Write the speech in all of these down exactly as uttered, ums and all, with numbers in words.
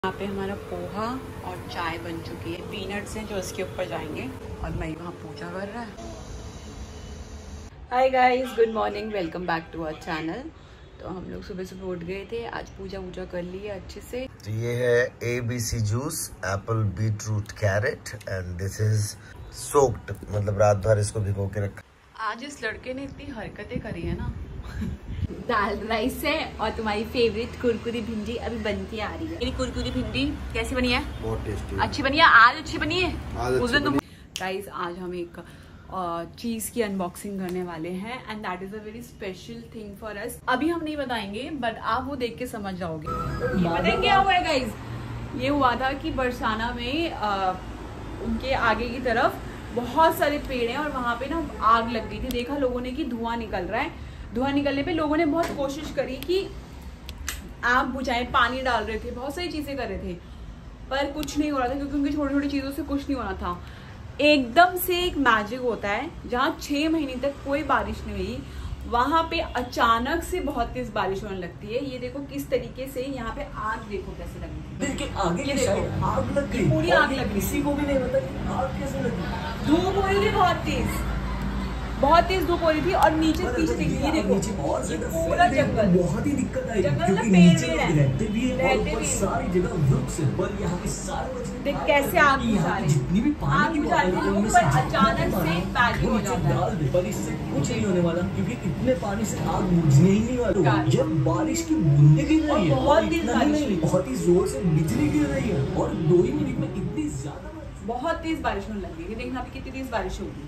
यहाँ पे हमारा पोहा और चाय बन चुकी है। पीनट्स हैं जो इसके ऊपर जाएंगे और मैं यहाँ पूजा कर रहा है। Hi guys, good morning, welcome back to our channel. तो हम लोग सुबह सुबह उठ गए थे, आज पूजा वूजा कर ली है अच्छे से। तो ये है A B C juice, apple, beet root, carrot and this is soaked, मतलब रात भर इसको भिगो के रखा। आज इस लड़के ने इतनी हरकतें करी है ना। दाल राइस है और तुम्हारी फेवरेट कुरकुरी भिंडी अभी बनती आ रही है। मेरी कुरकुरी भिंडी कैसी बनी है? बहुत टेस्टी, अच्छी बनी है। आज अच्छी बनी है। उस दिन तुम गाइस, आज हम एक चीज की अनबॉक्सिंग करने वाले हैं and that is a very special thing for us. अभी हम नहीं बताएंगे, बट आप वो देख के समझ जाओगे। पता है क्या हुआ है गाइस? ये हुआ था कि बरसाना में आ, उनके आगे की तरफ बहुत सारे पेड़ हैं और वहां पे ना आग लग गई थी। देखा लोगों ने कि धुआं निकल रहा है। धुआं निकलने पे लोगों ने बहुत कोशिश करी कि आग बुझाएं, पानी डाल रहे थे, बहुत सारी चीजें कर रहे थे, पर कुछ नहीं हो रहा था क्योंकि उनकी छोटी छोटी चीजों से कुछ नहीं होना था। एकदम से एक मैजिक होता है, जहाँ छह महीने तक कोई बारिश नहीं हुई, वहां पे अचानक से बहुत तेज बारिश होने लगती है। ये देखो किस तरीके से यहाँ पे आग, देखो कैसे लगी, आगे की साइड आग लग गई, पूरी आग लग गई। किसी को भी नहीं पता आग कैसे लगी। धूप हो रही थी, बहुत तेज बहुत तेज धूप हो रही थी और नीचे पीछे देखिए, ये देखो नीचे बहुत ये ज्यादा पूरा जंगल, बहुत ही दिक्कत आई जंगल क्योंकि में पेड़ नीचे भी लोग है, रहते भी है और रहते ऊपर भी है। सारी जगह वृक्ष है, पर यहाँ पे सारे बच्चे देख कैसे आग बुझा रहे हैं। जितनी भी पानी आग की बुझा रहे हैं बोतल लोग, पर अचानक से मैजिक हो जाता है। डाल दे, पर इससे कुछ नहीं होने वाला क्योंकि इतने पानी से आग बुझने ही नहीं वाली। जब बारिश की बूंदें गिर रही है, बहुत तेज बारिश, बहुत ही जोर से बिजली गिर रही है और दो ही मिनट में इतनी ज्यादा बहुत तेज बारिश होने लगी है। देखना अभी कितनी तेज बारिश होगी।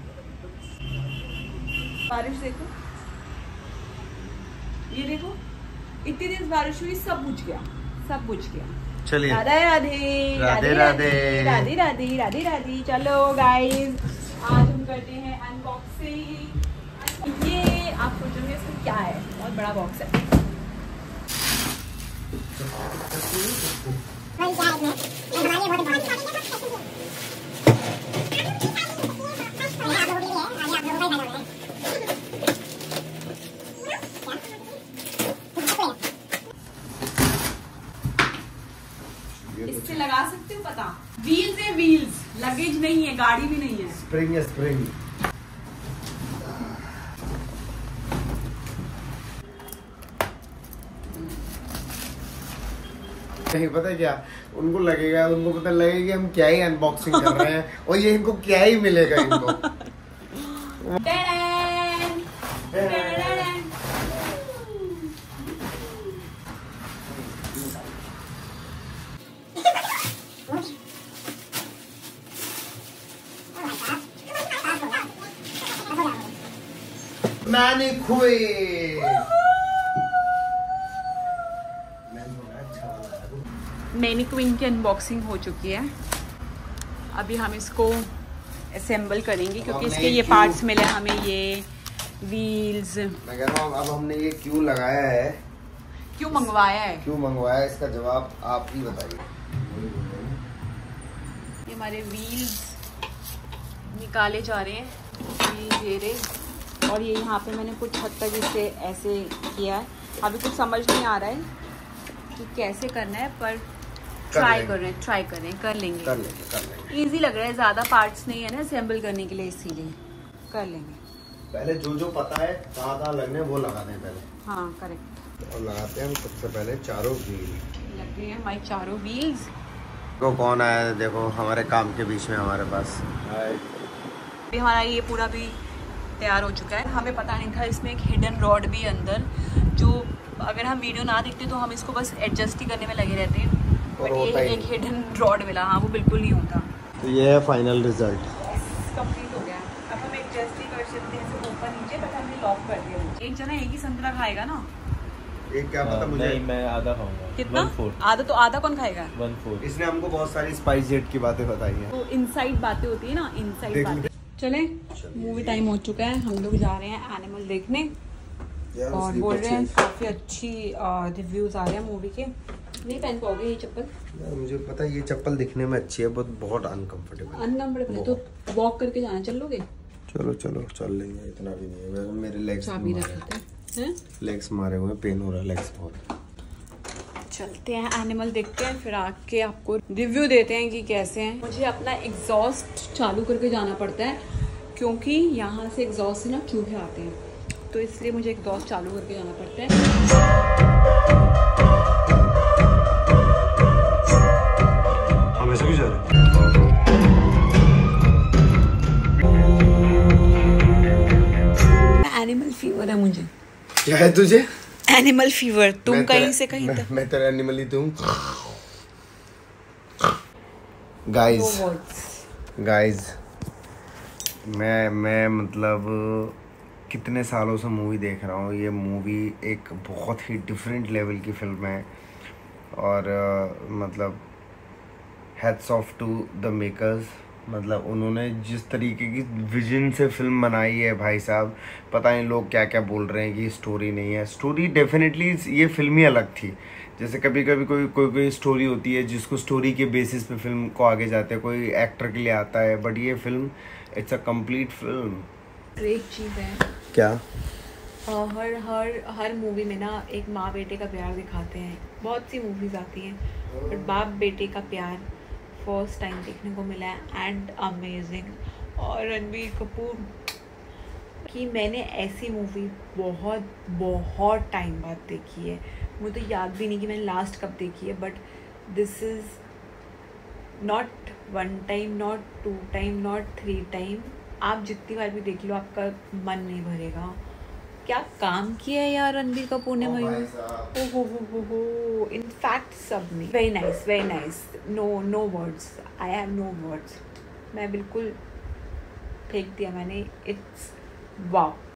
बारिश देखो, ये देखो इतनी तेज बारिश हुई, सब बुझ गया, सब बुझ गया। चलिए, राधे राधे राधे राधे राधे राधे राधे राधे। चलो गाइस, आज हम करते हैं अनबॉक्सिंग। ये आप सोचोगे इसमें क्या है, बहुत बड़ा बॉक्स है। इससे लगा सकते हो पता, व्हील्स है, व्हील्स, लगेज नहीं है, गाड़ी भी नहीं है। स्प्रिंग है, स्प्रिंग। नहीं पता क्या उनको लगेगा, उनको पता लगेगा कि हम क्या ही अनबॉक्सिंग कर रहे हैं और ये इनको क्या ही मिलेगा इनको। Ten, ten. मैंने खुए मैनीक्विन की अनबॉक्सिंग हो चुकी है। अभी हम इसको असेंबल करेंगे क्योंकि इसके ये पार्ट्स मिले हमें, ये व्हील्स। मैं कह रहा हूँ अब हमने ये क्यों लगाया है, क्यों मंगवाया है, क्यों मंगवाया है, इसका जवाब आप ही बताइए। ये हमारे व्हील्स निकाले जा रहे हैं, ये ये रहे, और ये यहाँ पे मैंने कुछ हद तक इसे ऐसे किया है। अभी कुछ समझ नहीं आ रहा है कि कैसे करना है, पर ट्राई कर रहे हैं, ट्राई कर रहे हैं, कर लेंगे कर लेंगे कर लेंगे इजी लग रहा है, ज्यादा पार्ट्स नहीं है ना असेंबल करने के लिए, इसीलिए कर लेंगे। पहले जो जो पता है कहाँ कहाँ लगने वो लगा दें पहले। हाँ करेक्ट। और लगाते हैं हम सबसे पहले चारों व्हील। लग गए हैं हमारे चारों व्हील्स। तो कौन आया है देखो हमारे काम के बीच में हमारे पास। अभी हमारा ये पूरा भी तैयार हो चुका है। हमें पता नहीं था इसमें एक हिडन रॉड भी अंदर, जो अगर हम वीडियो ना देखते तो हम इसको बस एडजस्ट ही करने में लगे रहते हैं, बट ये एक हिडन रॉड मिला। हाँ, वो बिल्कुल नहीं होता। तो ये है फाइनल रिजल्ट, कंप्लीट हो गया। अब हम एडजस्ट ही कर सकते हैं इसे ऊपर नीचे, बट हमने लॉक कर दिया। एक जना एक ही संतरा खाएगा ना, एक क्या पता मुझे। नहीं, मैं आधा खाऊंगा। कितना? आधा तो आधा कौन खाएगा? One four. इसने हमको बहुत सारी स्पाइस जेट की बातें बताई हैं। तो इनसाइड बातें होती है ना, इनसाइड बातें। चले, मूवी टाइम हो चुका है, हम लोग जा रहे हैं एनिमल देखने और बोल रहे हैं काफी अच्छी रिव्यूज आ रहे हैं मूवी के। नहीं पहन पाओगे ये चप्पल? यार मुझे पता है ये चप्पल दिखने में अच्छी है, बहुत बहुत अनकंफर्टेबल अनकंफर्टेबल है, तो वॉक करके जाना, चल लोगे? चलो चलो चल लेंगे, इतना भी नहीं है। वैसे मेरे लेग्स चाबी रख लेते हैं, लेग्स मारे हुए, पेन हो रहा है लेग्स बहुत। चलते हैं एनिमल देखते हैं, फिर आके आपको रिव्यू देते हैं कि कैसे हैं। मुझे अपना एग्जॉस्ट चालू करके जाना पड़ता है क्योंकि यहाँ से एग्जॉस्ट से ना चूहे आते हैं, तो इसलिए मुझे एग्जॉस्ट चालू करके जाना पड़ता है। हमेशा क्यों जा रहे हैं? एनिमल फीवर है मुझे। क्या है तुझे? Animal fever. तुम कहीं से कहीं तक। मैं तेरा एनिमल ही तुम। गाइस गाइस मैं मैं मतलब कितने सालों से मूवी देख रहा हूँ। ये मूवी एक बहुत ही डिफरेंट लेवल की फिल्म है और uh, मतलब hats off to the makers. मतलब उन्होंने जिस तरीके की विजन से फिल्म बनाई है भाई साहब, पता नहीं लोग क्या क्या बोल रहे हैं कि स्टोरी नहीं है। स्टोरी डेफिनेटली ये फिल्म ही अलग थी। जैसे कभी कभी कोई कोई कोई स्टोरी होती है जिसको स्टोरी के बेसिस पे फिल्म को आगे जाते हैं, कोई एक्टर के लिए आता है, बट ये film it's a complete film. एक चीज़ है क्या, Uh, हर हर हर मूवी में ना एक माँ बेटे का प्यार दिखाते हैं। बहुत सी मूवीज़ आती हैं बट बाप बेटे का प्यार फर्स्ट टाइम देखने को मिला है एंड अमेजिंग। और रणबीर कपूर की मैंने ऐसी मूवी बहुत बहुत टाइम बाद देखी है। मुझे तो याद भी नहीं कि मैंने लास्ट कब देखी है, but this is not one time, not two time, not three time. आप जितनी बार भी देख लो आपका मन नहीं भरेगा। क्या काम किया है यार रणबीर कपूर ने मयूर। ओ हो हो हो हो इनफैक्ट सब ने very nice, very nice. No no words, I have no words. मैं बिल्कुल फेंक दिया मैंने। It's wow.